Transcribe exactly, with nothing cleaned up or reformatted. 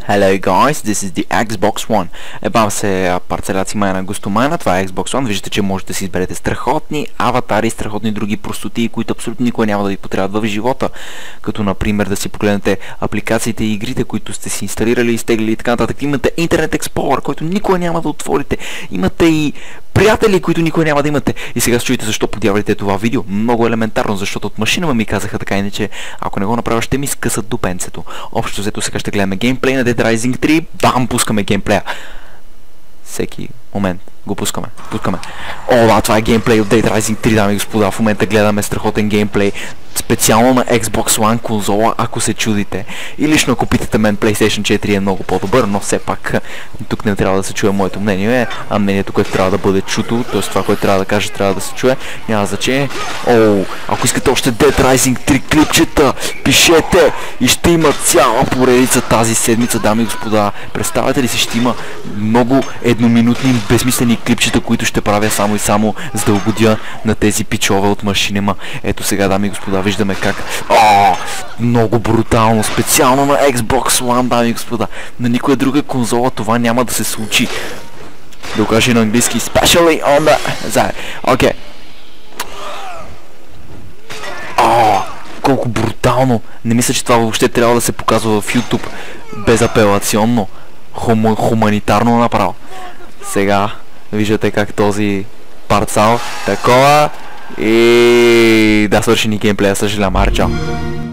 Hello guys, this is the Xbox One. Ебам се парцеляци майна гостомайна, това е Xbox One. Виждате, че можете да си изберете страхотни аватари, страхотни други простоти, които абсолютно никога няма да ви потребват в живота. Като например да си погледнете апликациите и игрите, които сте си инсталирали, изтеглили и така нататък. Имате Internet Explorer, който никога няма да отворите. Имате и приятели, които никога няма да имате. И сега се чуете защо подявалите това видео. Много елементарно, защото от машина ми казаха така, иначе ако не го направя, ще ми скъсат допенцето. Общо взето сега ще гледаме геймплей на Dead Rising три. Бам! Пускаме геймплея. Всеки момент го пускаме. Пускаме. О, да, това е геймплей от Dead Rising три, дами и господа. В момента гледаме страхотен геймплей. Специално на Xbox One конзола, ако се чудите. И лично ако питате мен, PlayStation четири е много по-добър, но все пак тук не трябва да се чуе моето мнение, а мнението, което трябва да бъде чуто, т.е. това, което трябва да кажа, трябва да се чуе. Няма значение. О, ако искате още Dead Rising три клипчета, пишете и ще има цяла поредица тази седмица, дами и господа. Представете ли си, ще има много едноминутни безмислени клипчета, които ще правя само и само за да угодя на тези пичове от машинема. Ето сега, дами и господа, виждаме как... О, много брутално, специално на Xbox One, дами и господа. На никоя друга конзола това няма да се случи. Да го кажа на английски. Specially on the... Окей. О, колко брутално. Не мисля, че това въобще трябва да се показва в YouTube. Безапелационно. Хум... Хуманитарно направо. Сега виждате как този парцал такова и да свърши ни геймплея, съжалявам, чао.